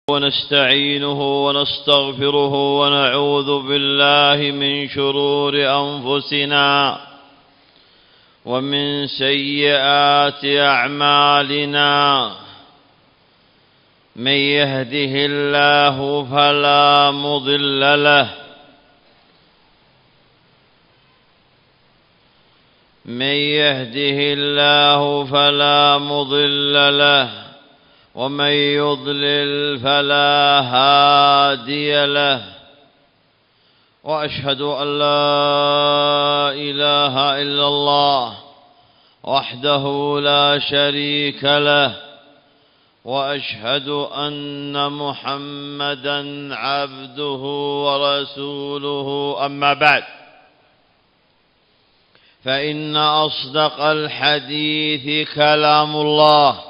ونستعينه ونستغفره ونعوذ بالله من شرور أنفسنا ومن سيئات أعمالنا. من يهده الله فلا مضل له من يهده الله فلا مضل له ومن يضلل فلا هادي له. وأشهد أن لا إله إلا الله وحده لا شريك له، وأشهد أن محمدا عبده ورسوله. أما بعد، فإن أصدق الحديث كلام الله،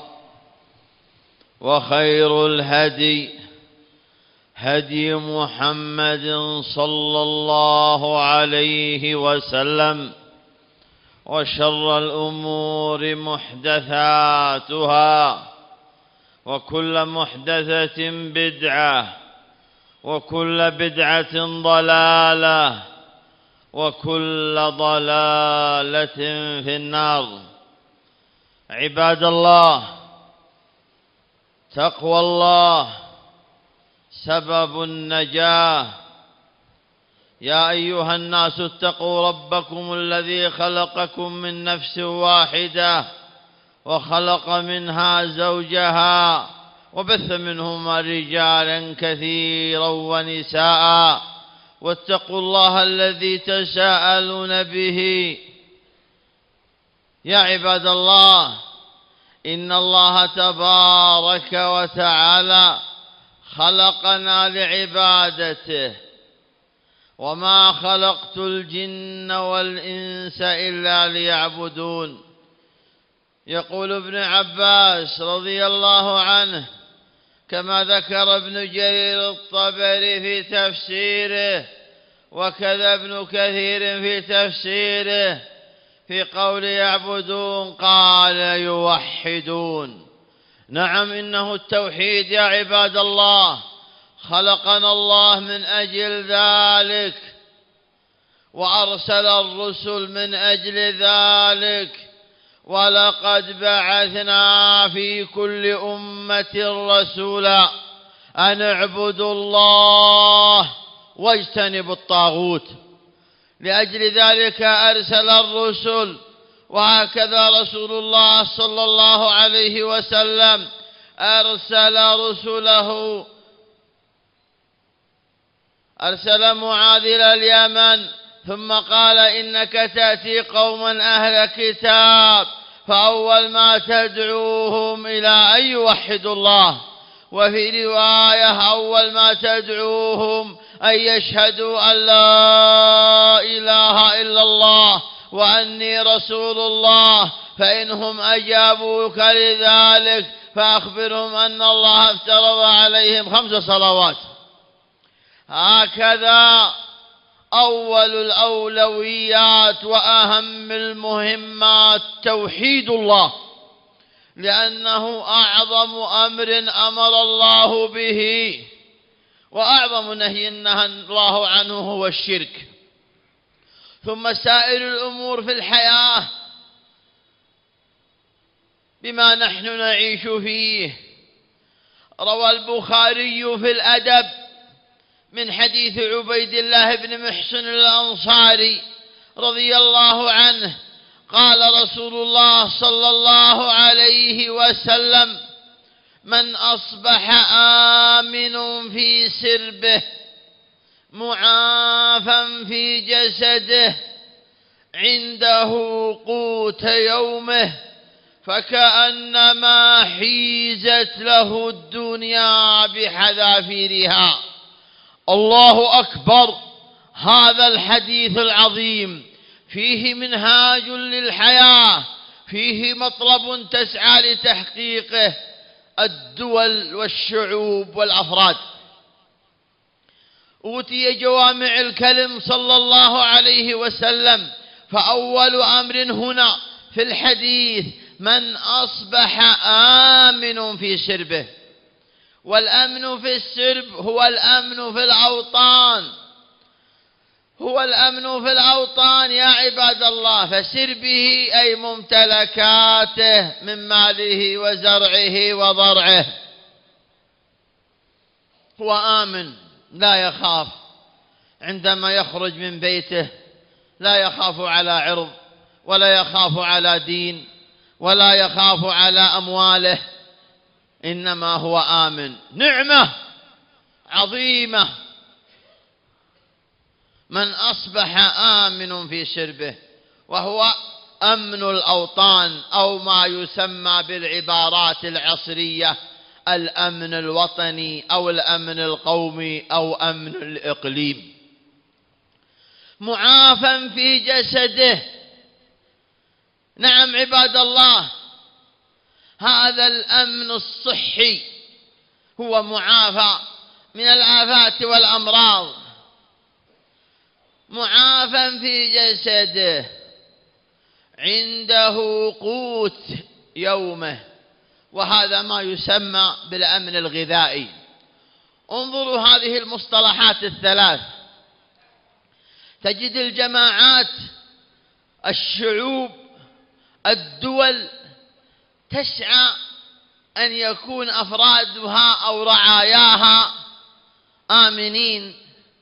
وخير الهدي هدي محمد صلى الله عليه وسلم، وشر الأمور محدثاتها، وكل محدثة بدعة، وكل بدعة ضلالة، وكل ضلالة في النار. عباد الله، تقوى الله سبب النجاة. يا أيها الناس اتقوا ربكم الذي خلقكم من نفس واحدة وخلق منها زوجها وبث منهما رجالا كثيرا ونساء، واتقوا الله الذي تساءلون به. يا عباد الله، إن الله تبارك وتعالى خلقنا لعبادته، وما خلقت الجن والإنس إلا ليعبدون. يقول ابن عباس رضي الله عنه كما ذكر ابن جرير الطبري في تفسيره، وكذا ابن كثير في تفسيره، في قول يعبدون قال يوحدون. نعم، إنه التوحيد يا عباد الله. خلقنا الله من أجل ذلك، وأرسل الرسل من أجل ذلك. ولقد بعثنا في كل أمة رسولا أن اعبدوا الله واجتنبوا الطاغوت. لأجل ذلك أرسل الرسل، وهكذا رسول الله صلى الله عليه وسلم أرسل رسله. أرسل معاذ إلى اليمن، ثم قال إنك تأتي قوما أهل كتاب، فأول ما تدعوهم إلى أن يوحدوا الله. وفي رواية أول ما تدعوهم أن يشهدوا أن لا إله إلا الله وأني رسول الله. فإنهم أجابوك لذلك فأخبرهم أن الله افترض عليهم 5 صلوات. هكذا أول الأولويات وأهم المهمات توحيد الله، لأنه أعظم أمر أمر الله به، وأعظم نهي نهى الله عنه هو الشرك. ثم سائر الأمور في الحياة بما نحن نعيش فيه. روى البخاري في الأدب من حديث عبيد الله بن محسن الأنصاري رضي الله عنه قال رسول الله صلى الله عليه وسلم: من أصبح آمن في سربه معافى في جسده عنده قوت يومه فكأنما حيزت له الدنيا بحذافيرها. الله أكبر. هذا الحديث العظيم فيه منهاج للحياة، فيه مطلب تسعى لتحقيقه الدول والشعوب والأفراد. أوتي جوامع الكلم صلى الله عليه وسلم، فأول أمر هنا في الحديث من أصبح آمن في سربه. والأمن في السرب هو الأمن في الأوطان، هو الأمن في الأوطان يا عباد الله. فسربه أي ممتلكاته من ماله وزرعه وضرعه، هو آمن لا يخاف عندما يخرج من بيته، لا يخاف على عرض ولا يخاف على دين ولا يخاف على أمواله، إنما هو آمن. نعمة عظيمة من أصبح آمن في سربه، وهو أمن الأوطان، أو ما يسمى بالعبارات العصرية الأمن الوطني أو الأمن القومي أو أمن الإقليم. معافى في جسده. نعم عباد الله، هذا الأمن الصحي هو معافى من الآفات والأمراض. معافى في جسده، عنده قوت يومه، وهذا ما يسمى بالأمن الغذائي. انظروا هذه المصطلحات الثلاث، تجد الجماعات، الشعوب، الدول تسعى أن يكون أفرادها أو رعاياها آمنين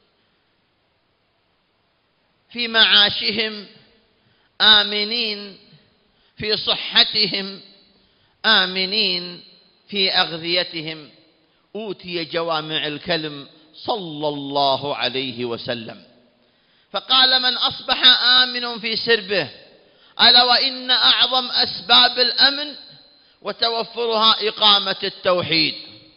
في معاشهم، آمنين في صحتهم، آمنين في أغذيتهم. أوتي جوامع الكلم صلى الله عليه وسلم، فقال من أصبح آمن في سربه، ألا وإن أعظم أسباب الأمن وتوفرها إقامة التوحيد.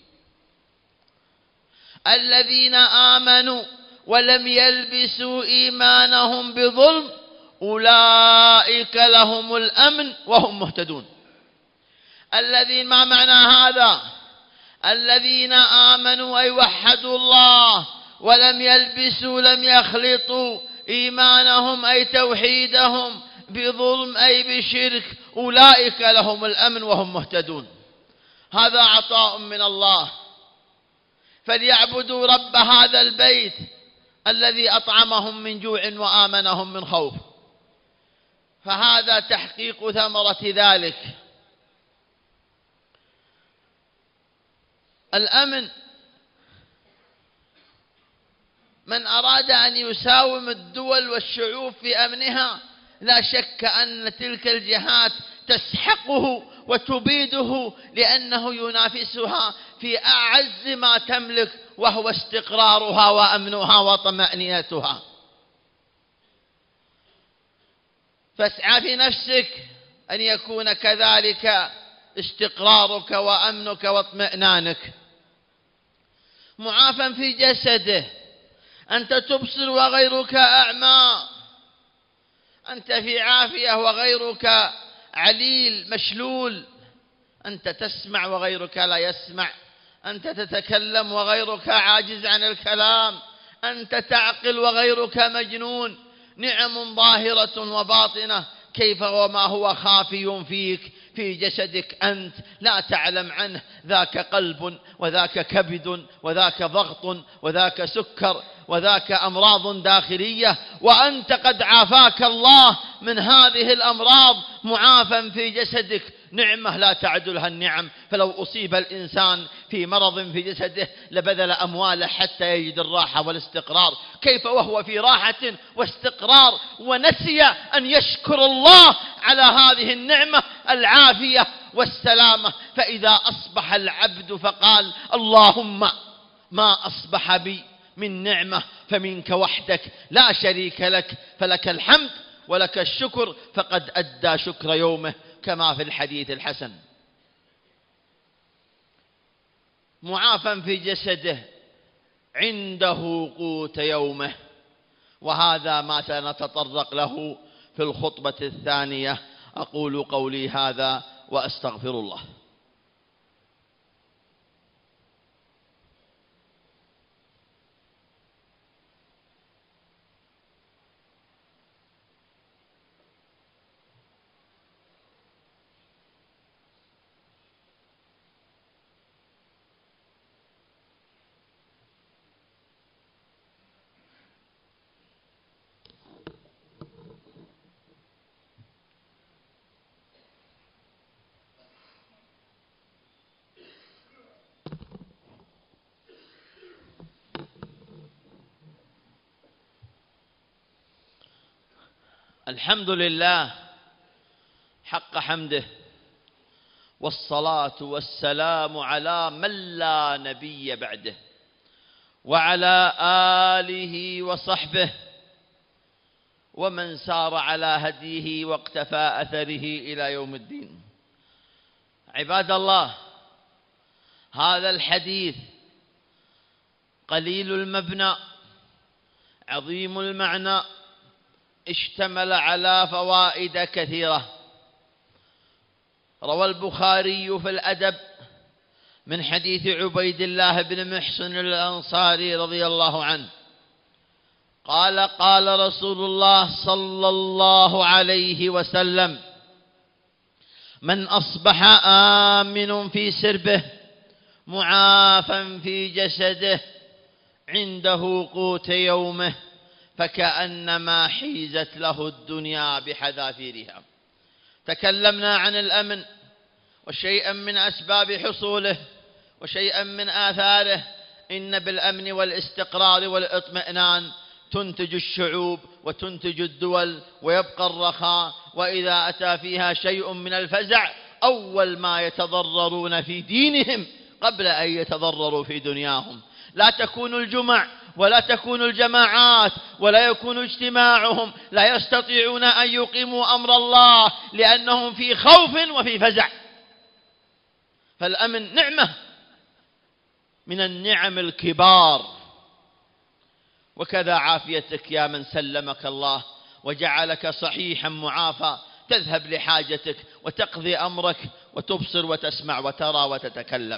الذين آمنوا ولم يلبسوا إيمانهم بظلم أولئك لهم الأمن وهم مهتدون. الذين، ما معنى هذا؟ الذين آمنوا أي وحدوا الله ولم يلبسوا، لم يخلطوا إيمانهم أي توحيدهم بظلم أي بشرك، أولئك لهم الأمن وهم مهتدون. هذا عطاء من الله، فليعبدوا رب هذا البيت الذي أطعمهم من جوع وآمنهم من خوف. فهذا تحقيق ثمرة ذلك. الأمن، من أراد أن يساوم الدول والشعوب في أمنها، لا شك أن تلك الجهات تسحقه وتبيده، لأنه ينافسها في أعز ما تملك، وهو استقرارها وأمنها وطمأنينتها. فاسعى في نفسك أن يكون كذلك استقرارك وأمنك واطمئنانك. معافى في جسده، أنت تبصر وغيرك أعمى، أنت في عافية وغيرك عليل مشلول، أنت تسمع وغيرك لا يسمع، أنت تتكلم وغيرك عاجز عن الكلام، أنت تعقل وغيرك مجنون. نعم ظاهرة وباطنة، كيف وما هو خافي فيك في جسدك أنت لا تعلم عنه، ذاك قلب وذاك كبد وذاك ضغط وذاك سكر وذاك أمراض داخلية، وأنت قد عافاك الله من هذه الأمراض. معافى في جسدك نعمة لا تعدلها النعم. فلو أصيب الإنسان في مرض في جسده لبذل أمواله حتى يجد الراحة والاستقرار، كيف وهو في راحة واستقرار ونسي أن يشكر الله على هذه النعمة العافية والسلامة. فإذا أصبح العبد فقال اللهم ما أصبح بي من نعمة فمنك وحدك لا شريك لك، فلك الحمد ولك الشكر، فقد أدى شكر يومه كما في الحديث الحسن. معافى في جسده عنده قوت يومه، وهذا ما سنتطرق له في الخطبة الثانية. أقول قولي هذا وأستغفر الله. الحمد لله حق حمده، والصلاة والسلام على من لا نبي بعده، وعلى آله وصحبه ومن سار على هديه واقتفى أثره إلى يوم الدين. عباد الله، هذا الحديث قليل المبنى عظيم المعنى، اشتمل على فوائد كثيرة. روى البخاري في الأدب من حديث عبيد الله بن محصن الأنصاري رضي الله عنه قال: قال رسول الله صلى الله عليه وسلم: من أصبح آمن في سربه معافى في جسده عنده قوت يومه فكأنما حيزت له الدنيا بحذافيرها. تكلمنا عن الأمن وشيئا من أسباب حصوله وشيئا من آثاره. إن بالأمن والاستقرار والاطمئنان تنتج الشعوب وتنتج الدول ويبقى الرخاء، وإذا أتى فيها شيء من الفزع أول ما يتضررون في دينهم قبل أن يتضرروا في دنياهم. لا تكون الجمع ولا تكون الجماعات ولا يكون اجتماعهم، لا يستطيعون أن يقيموا أمر الله لأنهم في خوف وفي فزع. فالأمن نعمة من النعم الكبار، وكذا عافيتك يا من سلمك الله وجعلك صحيحا معافى، تذهب لحاجتك وتقضي أمرك وتبصر وتسمع وترى وتتكلم.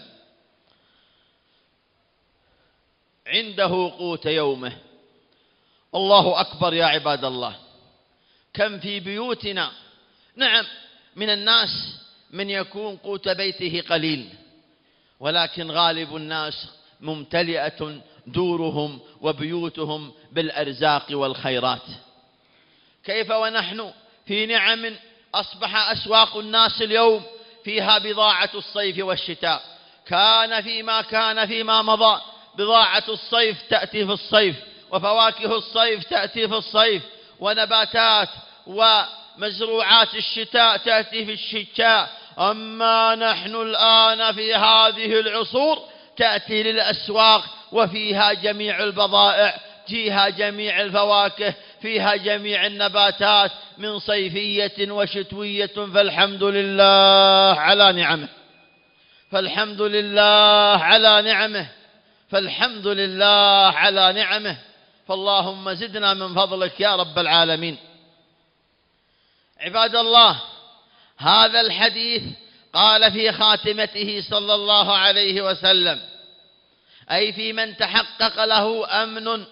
عنده قوت يومه. الله أكبر يا عباد الله. كم في بيوتنا نعم من الناس من يكون قوت بيته قليل، ولكن غالب الناس ممتلئة دورهم وبيوتهم بالأرزاق والخيرات. كيف ونحن في نعم أصبح أسواق الناس اليوم فيها بضاعة الصيف والشتاء. كان فيما مضى بضاعة الصيف تأتي في الصيف، وفواكه الصيف تأتي في الصيف، ونباتات ومزروعات الشتاء تأتي في الشتاء. أما نحن الآن في هذه العصور تأتي للأسواق وفيها جميع البضائع، فيها جميع الفواكه، فيها جميع النباتات من صيفية وشتوية. فالحمد لله على نعمه، فالحمد لله على نعمه، فالحمد لله على نعمه. فاللهم زدنا من فضلك يا رب العالمين. عباد الله، هذا الحديث قال في خاتمته صلى الله عليه وسلم، أي في من تحقق له أمن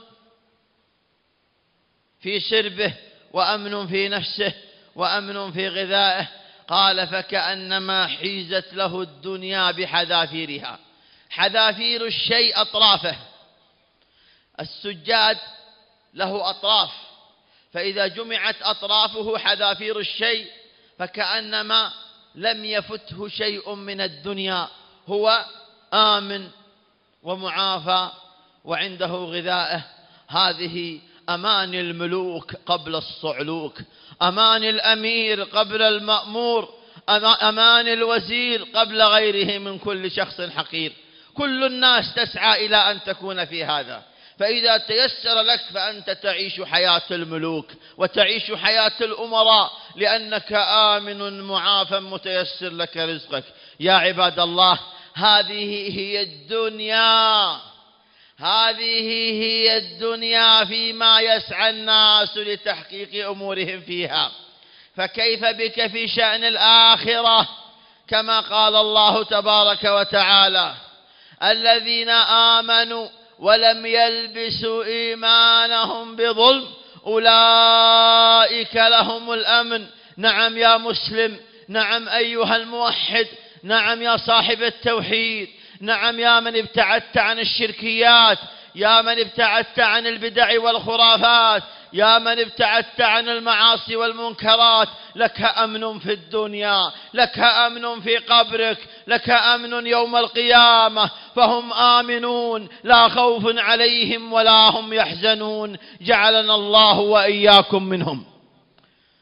في شربه وأمن في نفسه وأمن في غذائه، قال: فكأنما حيزت له الدنيا بحذافيرها. حذافير الشيء أطرافه. السجاد له أطراف، فإذا جمعت أطرافه حذافير الشيء فكأنما لم يفته شيء من الدنيا، هو آمن ومعافى وعنده غذائه. هذه أمان الملوك قبل الصعلوك، أمان الأمير قبل المأمور، أمان الوزير قبل غيره من كل شخص حقير. كل الناس تسعى إلى أن تكون في هذا، فإذا تيسر لك فأنت تعيش حياة الملوك وتعيش حياة الأمراء، لأنك آمن معافى متيسر لك رزقك. يا عباد الله، هذه هي الدنيا، هذه هي الدنيا فيما يسعى الناس لتحقيق أمورهم فيها، فكيف بك في شأن الآخرة؟ كما قال الله تبارك وتعالى: الذين آمنوا ولم يلبسوا إيمانهم بظلم أولئك لهم الأمن. نعم يا مسلم، نعم أيها الموحد، نعم يا صاحب التوحيد، نعم يا من ابتعدت عن الشركيات، يا من ابتعدت عن البدع والخرافات، يا من ابتعدت عن المعاصي والمنكرات. لك أمن في الدنيا، لك أمن في قبرك، لك أمن يوم القيامة، فهم آمنون لا خوف عليهم ولا هم يحزنون. جعلنا الله وإياكم منهم.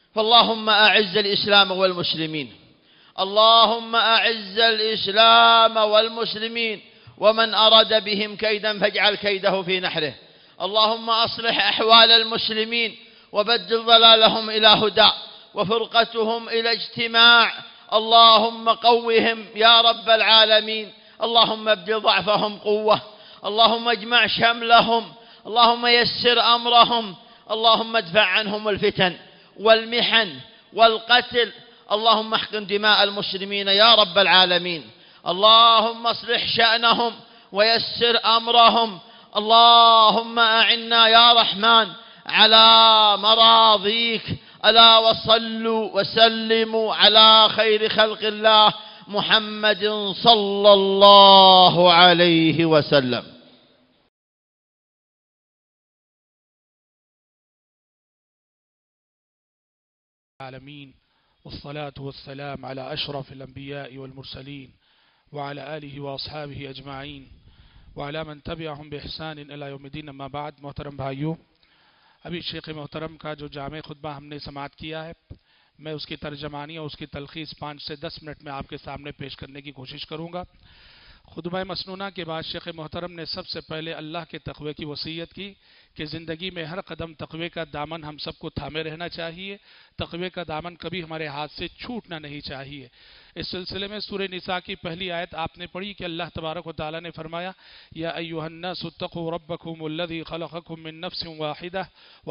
فاللهم أعز الإسلام والمسلمين، اللهم أعز الإسلام والمسلمين، ومن أراد بهم كيدا فاجعل كيده في نحره. اللهم أصلح أحوال المسلمين وبدل ضلالهم إلى هدى وفرقتهم إلى اجتماع. اللهم قوهم يا رب العالمين. اللهم ابدل ضعفهم قوة، اللهم اجمع شملهم، اللهم يسر أمرهم، اللهم ادفع عنهم الفتن والمحن والقتل. اللهم احقن دماء المسلمين يا رب العالمين. اللهم اصلح شأنهم ويسر أمرهم. اللهم أعنا يا رحمن على مراضيك. ألا وصلوا وسلموا على خير خلق الله محمد صلى الله عليه وسلم. العالمين، والصلاة والسلام على أشرف الأنبياء والمرسلين وعلى آله وأصحابه أجمعين وعلى من تبعهم بإحسان إلى يوم الدين. أما بعد، محترم بھائیو، ابھی شیخ محترم کا جو جامع خطبہ ہم نے سماعت کیا ہے، میں اس کی ترجمانی اور اس کی تلخیص 5 سے 10 منٹ میں آپ کے سامنے پیش کرنے کی کوشش کروں گا۔ خطبہ مسنونہ کے بعد شیخ محترم نے سب سے پہلے اللہ کے تقوی کی وصیت کی کہ زندگی میں ہر قدم تقوی کا دامن ہم سب کو تھامے رہنا چاہیے، تقوی کا دامن کبھی ہمارے ہاتھ سے چھوٹنا نہیں چاہیے۔ اس سلسلے میں سورہ نساء کی پہلی آیت آپ نے پڑھی کہ اللہ تبارک و تعالیٰ نے فرمایا یا ایھا الناس اتقوا ربکم الذی خلقکم من نفس واحدہ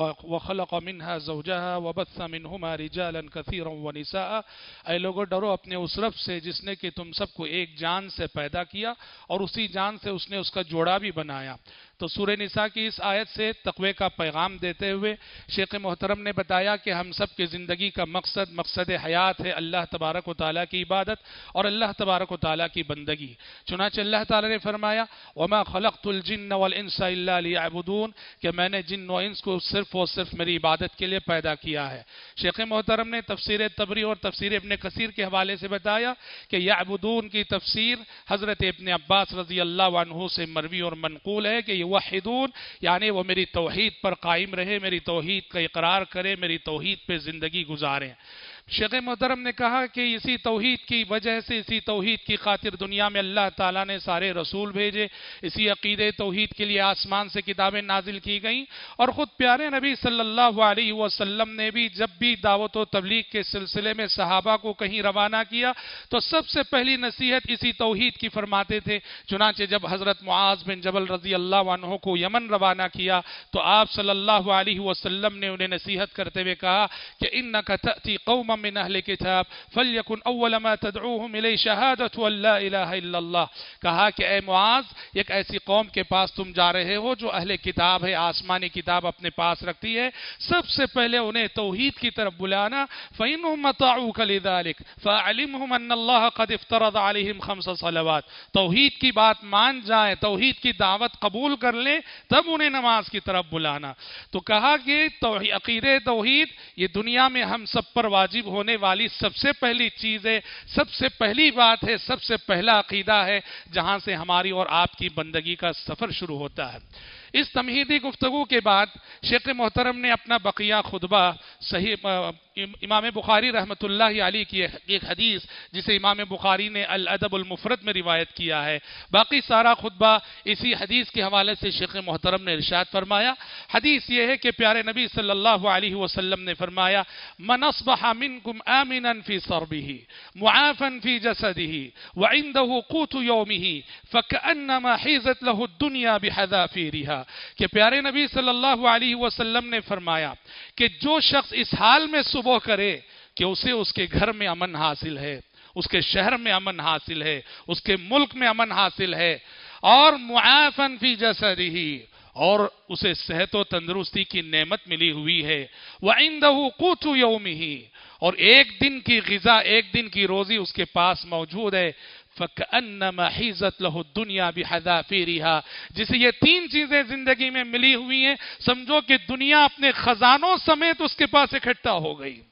وخلق منها زوجها وبث منہما رجالا کثیرا ونساء۔ اے لوگو، ڈرو اپنے اس رب سے جس نے کہ تم سب کو ایک جان سے پیدا کیا اور اسی جان سے اس نے اس کا جوڑا بھی بنایا۔ تو سورہ نساء کی اس آیت سے تقوی کا پیغام دیتے ہوئے شیخ محترم نے بتایا کہ ہم سب کی زندگی کا مقصد حیات ہے اللہ تبارک و تعالیٰ کی عبادت اور اللہ تبارک و تعالیٰ کی بندگی۔ چنانچہ اللہ تعالیٰ نے فرمایا وَمَا خَلَقْتُ الْجِنَّ وَالْإِنسَ إِلَّا لِيَعْبُدُونَ، کہ میں نے جن و انس کو صرف اور صرف میری عبادت کے لیے پیدا کیا ہے۔ شیخ محترم نے تفسیر طبری اور تفسیر ابن کثیر کے حوالے سے بتایا کہ یعبدون کی تفسیر حضرت ابن عباس رضی اللہ عنہ سے مروی اور منقول ہے کہ وحدون یعنی وہ میری توحید پر قائم رہے، میری توحید کا اقرار کرے، میری توحید پہ زندگی گزاریں۔ شیخ محترم نے کہا کہ اسی توحید کی وجہ سے، اسی توحید کی خاطر دنیا میں اللہ تعالیٰ نے سارے رسول بھیجے، اسی عقیدے توحید کے لیے آسمان سے کتابیں نازل کی گئیں، اور خود پیارے نبی صلی اللہ علیہ وسلم نے بھی جب بھی دعوت و تبلیغ کے سلسلے میں صحابہ کو کہیں روانہ کیا تو سب سے پہلی نصیحت اسی توحید کی فرماتے تھے۔ چنانچہ جب حضرت معاذ بن جبل رضی اللہ عنہ کو یمن روانہ کیا تو آپ صلی اللہ علیہ وسلم نے انہیں نصیحت کرتے ہوئے کہا کہ انک تأتی قوما من اہل کتاب فلیکن اول ما تدعوہم الی شہادت ان لا الہ الا اللہ، کہا کہ اے معاذ، ایک ایسی قوم کے پاس تم جا رہے ہو جو اہل کتاب ہے، آسمانی کتاب اپنے پاس رکھتی ہے، سب سے پہلے انہیں توحید کی طرف بلانا۔ فإنہم اطاعوک لذلک فاعلمہم ان اللہ قد افترض علیہم 5 صلوات، توحید کی بات مان جائیں، توحید کی دعوت قبول کر لیں، تب انہیں نماز کی طرف بلانا۔ تو کہا کہ عقیدہ توحید یہ دنیا میں ہم سب پر واجب ہونے والی سب سے پہلی چیز ہے، سب سے پہلی بات ہے، سب سے پہلا عقیدہ ہے جہاں سے ہماری اور آپ کی بندگی کا سفر شروع ہوتا ہے۔ اس تمہیدی گفتگو کے بعد شیخ محترم نے اپنا بقیہ خطبہ صحیح امام بخاری رحمۃ اللہ علیہ کی ایک حدیث جسے امام بخاری نے الادب المفرد میں روایت کیا ہے، باقی سارا خطبہ اسی حدیث کے حوالے سے شیخ محترم نے ارشاد فرمایا۔ حدیث یہ ہے کہ پیارے نبی صلی اللہ علیہ وسلم نے فرمایا من اصبح منکم آمنا فی صربہ معافا فی جسدہ وعنده قوت یومہ فکأنما حیزت له الدنیا بحذافیرها، کہ پیارے نبی صلی اللہ علیہ وسلم نے فرمایا کہ جو شخص اس حال میں صبح کرے کہ اسے اس کے گھر میں امن حاصل ہے، اس کے شہر میں امن حاصل ہے، اس کے ملک میں امن حاصل ہے، اور معافن فی جسدہ، اور اسے صحت و تندرستی کی نعمت ملی ہوئی ہے، وعنده قوت یومہ، اور ایک دن کی غذا، ایک دن کی روزی اس کے پاس موجود ہے، فَكَأَنَّمَا حِيزَتْ لَهُ الدُّنْيَا بِحَذَافِيرِهَا، جسے یہ 3 چیزیں زندگی میں ملی ہوئی ہیں، سمجھو کہ دنیا اپنے خزانوں سمیت اس کے پاس اکٹھا ہو گئی۔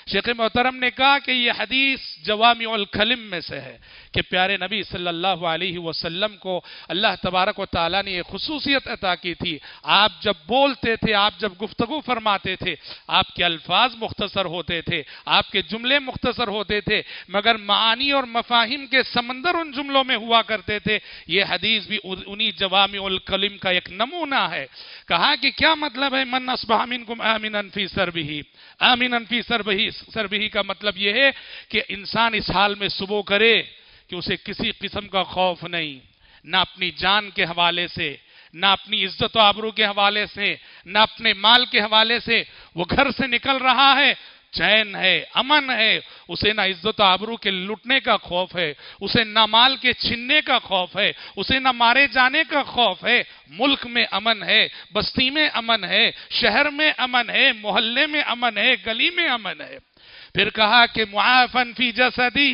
شیخ محترم نے کہا کہ یہ حدیث جوامع الکلم میں سے ہے کہ پیارے نبی صلی اللہ علیہ وسلم کو اللہ تبارک و تعالیٰ نے یہ خصوصیت عطا کی تھی، آپ جب بولتے تھے، آپ جب گفتگو فرماتے تھے، آپ کے الفاظ مختصر ہوتے تھے، آپ کے جملے مختصر ہوتے تھے، مگر معانی اور مفاہیم کے سمندر ان جملوں میں ہوا کرتے تھے۔ یہ حدیث بھی انہی جوامع الکلم کا ایک نمونہ ہے۔ کہا کہ کیا مطلب ہے من اصبح منکم آمنا فی سربہ؟ آمنا فی سربہ کا مطلب یہ ہے کہ انسان اس حال میں صبح کرے کہ اسے کسی قسم کا خوف نہیں، نہ اپنی جان کے حوالے سے، نہ اپنی عزت و آبرو کے حوالے سے، نہ اپنے مال کے حوالے سے۔ وہ گھر سے نکل رہا ہے، چین ہے، امن ہے، اسے نہ عزت و آبرو کے لٹنے کا خوف ہے، اسے نہ مال کے چھننے کا خوف ہے، اسے نہ مارے جانے کا خوف ہے۔ ملک میں امن ہے، بستی میں امن ہے، شہر میں امن ہے، محلے میں امن ہے، گلی میں امن ہے۔ پھر کہا کہ معافن فی جسدہ،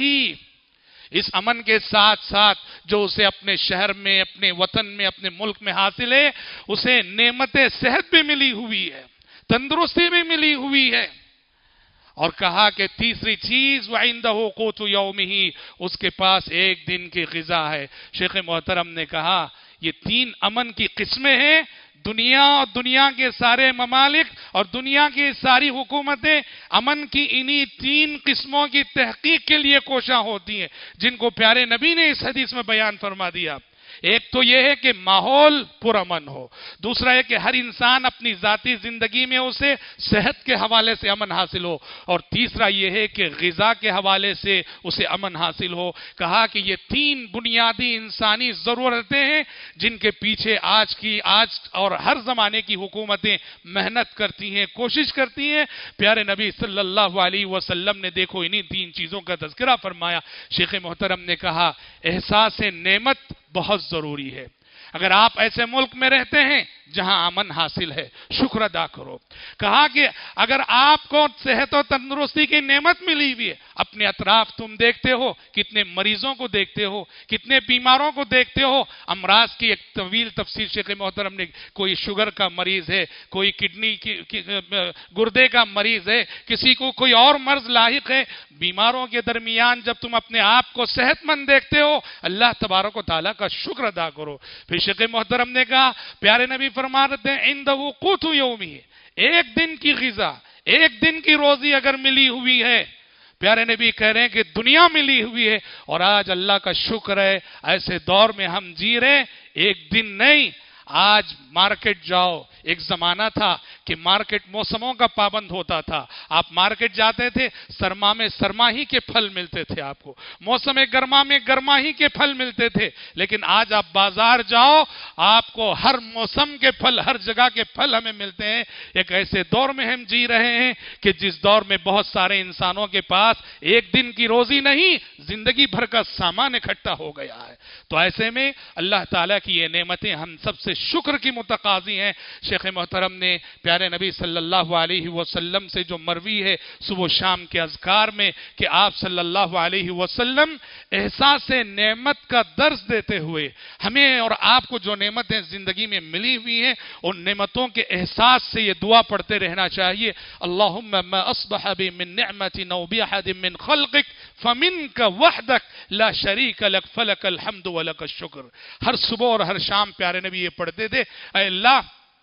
اس امن کے ساتھ ساتھ جو اسے اپنے شہر میں، اپنے وطن میں، اپنے ملک میں حاصل ہے، اسے نعمت صحت بھی ملی ہوئی ہے، تندرستی بھی ملی ہوئی ہے۔ اور کہا کہ تیسری چیز وَعِندَهُ قُوتُ يَوْمِهِ، اس کے پاس ایک دن کی غذا ہے۔ شیخ محترم نے کہا یہ تین امن کی قسمیں ہیں۔ دنیا اور دنیا کے سارے ممالک اور دنیا کی ساری حکومتیں امن کی انہی تین قسموں کی تحقیق کے لیے کوشاں ہوتی ہیں، جن کو پیارے نبی نے اس حدیث میں بیان فرما دیا۔ ایک تو یہ ہے کہ ماحول پرامن ہو، دوسرا ہے کہ ہر انسان اپنی ذاتی زندگی میں اسے صحت کے حوالے سے امن حاصل ہو، اور تیسرا یہ ہے کہ غذا کے حوالے سے اسے امن حاصل ہو۔ کہا کہ یہ تین بنیادی انسانی ضرورتیں ہیں جن کے پیچھے آج اور ہر زمانے کی حکومتیں محنت کرتی ہیں، کوشش کرتی ہیں۔ پیارے نبی صلی اللہ علیہ وسلم نے دیکھو انہی تین چیزوں کا تذکرہ فرمایا۔ شیخ محترم نے کہا احساس نعمت بہت ضروری ہے۔ اگر آپ ایسے ملک میں رہتے ہیں جہاں امن حاصل ہے، شکر ادا کرو۔ کہا کہ اگر آپ کو صحت و تندرستی کی نعمت ملی ہوئی ہے، اپنے اطراف تم دیکھتے ہو، کتنے مریضوں کو دیکھتے ہو، کتنے بیماروں کو دیکھتے ہو۔ امراض کی ایک طویل تفصیل شیخ محترم نے، کوئی شوگر کا مریض ہے، کوئی کڈنی گردے کا مریض ہے، کسی کو کوئی اور مرض لاحق ہے۔ بیماروں کے درمیان جب تم اپنے آپ کو صحت مند دیکھتے ہو، اللہ تبارک و تعالیٰ کا شکر ادا کرو۔ پھر شیخ محترم نے کہا پیارے نبی فرما رہتے ہیں عندہ قوت یومی، ایک دن کی غذا، ایک دن کی روزی اگر ملی ہوئی ہے، پیارے نبی کہہ رہے ہیں کہ دنیا ملی ہوئی ہے۔ اور آج اللہ کا شکر ہے ایسے دور میں ہم جی رہے، ایک دن نہیں، آج مارکیٹ جاؤ۔ ایک زمانہ تھا کہ مارکیٹ موسموں کا پابند ہوتا تھا، آپ مارکیٹ جاتے تھے، سرما میں سرما ہی کے پھل ملتے تھے، آپ کو موسم گرما میں گرما ہی کے پھل ملتے تھے۔ لیکن آج آپ بازار جاؤ، آپ کو ہر موسم کے پھل، ہر جگہ کے پھل ہمیں ملتے ہیں۔ ایک ایسے دور میں ہم جی رہے ہیں کہ جس دور میں بہت سارے انسانوں کے پاس ایک دن کی روزی نہیں، زندگی بھر کا سامان اکٹھا ہو گیا ہے۔ تو ایسے میں اللہ تعالیٰ کی یہ نعمتیں ہم سب سے شکر کی متقاضی ہیں۔ شیخ محترم نے پیارے نبی صلی اللہ علیہ وسلم سے جو مروی ہے صبح و شام کے اذکار میں کہ آپ صلی اللہ علیہ وسلم احساس نعمت کا درس دیتے ہوئے ہمیں اور آپ کو جو نعمتیں زندگی میں ملی ہوئی ہیں ان نعمتوں کے احساس سے یہ دعا پڑھتے رہنا چاہیے، اللہم ما اصبح بی من نعمت او بأحد من خلقک فمنک وحدک لا شریک لک فلک الحمد ولک الشکر۔ ہر صبح اور ہر شام پیارے نبی یہ پڑھتے تھے، اے اللہ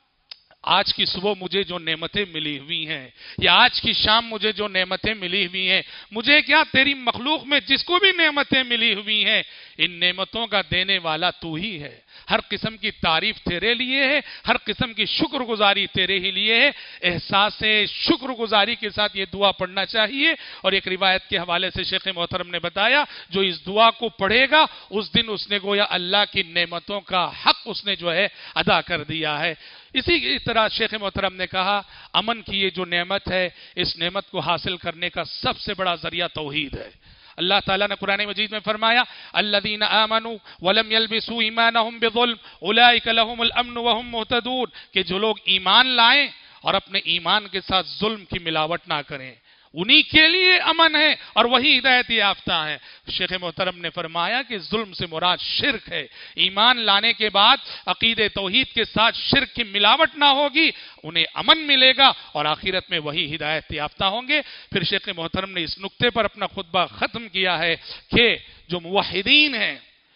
آج کی صبح مجھے جو نعمتیں ملی ہوئی ہیں، یا آج کی شام مجھے جو نعمتیں ملی ہوئی ہیں، مجھے کیا تیری مخلوق میں جس کو بھی نعمتیں ملی ہوئی ہیں، ان نعمتوں کا دینے والا تو ہی ہے۔ ہر قسم کی تعریف تیرے لیے ہے، ہر قسم کی شکر گزاری تیرے ہی لیے ہے۔ احساس شکر گزاری کے ساتھ یہ دعا پڑھنا چاہیے۔ اور ایک روایت کے حوالے سے شیخ محترم نے بتایا جو اس دعا کو پڑھے گا اس دن اس نے گویا اللہ کی نعمتوں کا حق اس نے جو ہے ادا کر دیا ہے۔ اسی طرح شیخ محترم نے کہا امن کی یہ جو نعمت ہے، اس نعمت کو حاصل کرنے کا سب سے بڑا ذریعہ توحید ہے۔ اللہ تعالیٰ نے قرآن مجید میں فرمایا الذین آمنوا ولم یلبسوا ایمانہم بظلم اولئک لہم الامن وہم مہتدون، کہ جو لوگ ایمان لائیں اور اپنے ایمان کے ساتھ ظلم کی ملاوٹ نہ کریں، انہی کے لیے امن ہے اور وہی ہدایت یافتہ ہے۔ شیخ محترم نے فرمایا کہ ظلم سے مراد شرک ہے، ایمان لانے کے بعد عقید توحید کے ساتھ شرک کی ملاوٹ نہ ہوگی، انہیں امن ملے گا اور آخرت میں وہی ہدایت یافتہ ہوں گے۔ پھر شیخ محترم نے اس نقطے پر اپنا خطبہ ختم کیا ہے کہ جو موحدین ہیں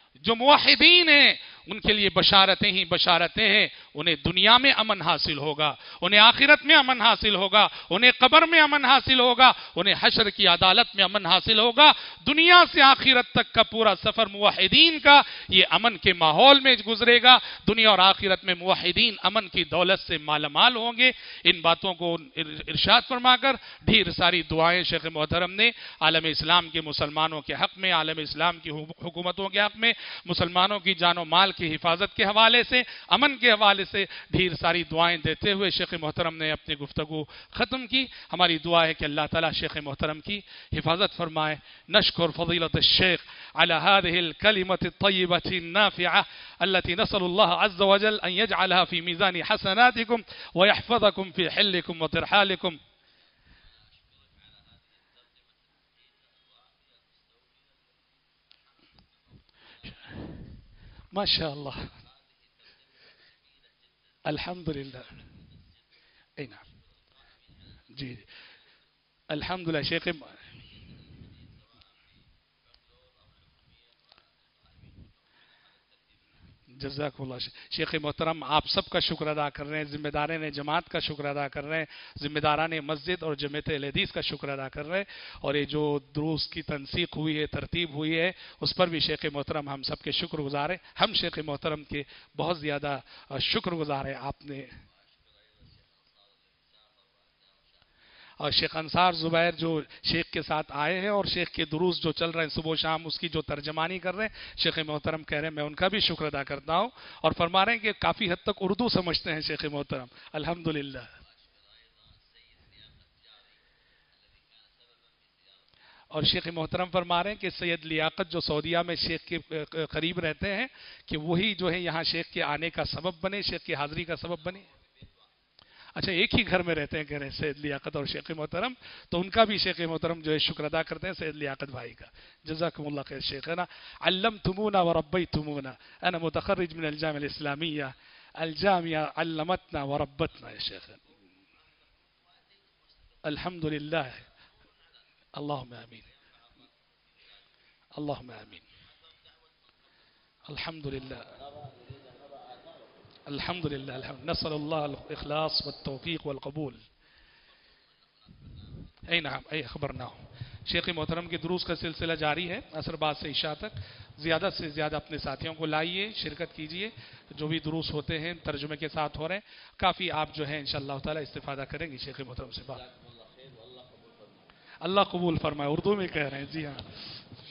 ان کے لیے بشارتیں ہی بشارتیں ہیں، انہیں دنیا میں امن حاصل ہوگا، انہیں آخرت میں امن حاصل ہوگا، انہیں قبر میں امن حاصل ہوگا، انہیں حشر کی عدالت میں امن حاصل ہوگا۔ دنیا سے آخرت تک کا پورا سفر موحدین کا یہ امن کے ماحول میں گزرے گا۔ دنیا اور آخرت میں موحدین امن کی دولت سے مالا مال ہوں گے۔ ان باتوں کو ارشاد فرما کر ڈھیر ساری دعائیں شیخ محترم نے عالم اسلام کے مسلمانوں کے حق میں، عالم اسلام کی حکومتوں کے حق میں، مسلمانوں کی جان و مال کی حفاظت کے حوالے سے، امن کے حوالے سے ڈھیر ساری دعائیں دیتے ہوئے شیخ محترم نے اپنی گفتگو ختم کی۔ ہماری دعا ہے کہ اللہ تعالیٰ شیخ محترم کی حفاظت فرمائے۔ نشکر فضیلت الشیخ على هذه الكلمة الطيبة النافعة التي نسأل الله عز وجل أن يجعلها في ميزان حسناتكم ويحفظكم في حلكم وترحالكم. ما شاء الله. الحمد لله. اي نعم جی الحمد للہ شیخ جزاک اللہ شیخ محترم آپ سب کا شکر ادا کر رہے ہیں، ذمہ داران جماعت کا شکر ادا کر رہے ہیں، ذمہ داران مسجد اور جمعیت اہل حدیث کا شکر ادا کر رہے ہیں، اور یہ جو دروس کی تنسیق ہوئی ہے، ترتیب ہوئی ہے، اس پر بھی شیخ محترم ہم سب کے شکر گزار ہیں۔ ہم شیخ محترم کے بہت زیادہ شکر گزار ہیں۔ آپ نے اور شیخ انصار زبیر جو شیخ کے ساتھ آئے ہیں اور شیخ کے دروس جو چل رہے ہیں صبح و شام، اس کی جو ترجمانی کر رہے ہیں، شیخ محترم کہہ رہے ہیں میں ان کا بھی شکر ادا کرتا ہوں، اور فرما رہے ہیں کہ کافی حد تک اردو سمجھتے ہیں شیخ محترم، الحمدللہ۔ اور شیخ محترم فرما رہے ہیں کہ سید لیاقت جو سعودیہ میں شیخ کے قریب رہتے ہیں، کہ وہی جو ہے یہاں شیخ کے آنے کا سبب بنے، شیخ کی حاضری کا سبب بنے۔ اچھا ایک ہی گھر میں رہتے ہیں کہہ رہے ہیں سید لیاقت اور شیخ محترم، تو ان کا بھی شیخ محترم جو ہے شکر ادا کرتے ہیں سید لیاقت بھائی کا۔ جزاکم اللہ خیر شیخنا، علمتمونا وربیتمونا، انا متخرج من الجامعہ الاسلامیہ، الجامعہ علمتنا وربتنا یا شیخ۔ الحمدللہ، اللہم آمین، اللہم آمین، الحمدللہ الحمدللہ الحمد نسأل اللہ الاخلاص والتوفیق والقبول۔ اے نعم اے خبرنا ہو۔ شیخ محترم کے دروس کا سلسلہ جاری ہے عصر بعد سے عشاء تک، زیادہ سے زیادہ اپنے ساتھیوں کو لائیے، شرکت کیجئے، جو بھی دروس ہوتے ہیں ترجمے کے ساتھ ہو رہے ہیں، کافی آپ جو ہیں انشاءاللہ تعالی استفادہ کریں گے شیخ محترم سے بات۔ اللہ قبول فرمائے، اردو میں کہہ رہے ہیں، جی ہاں۔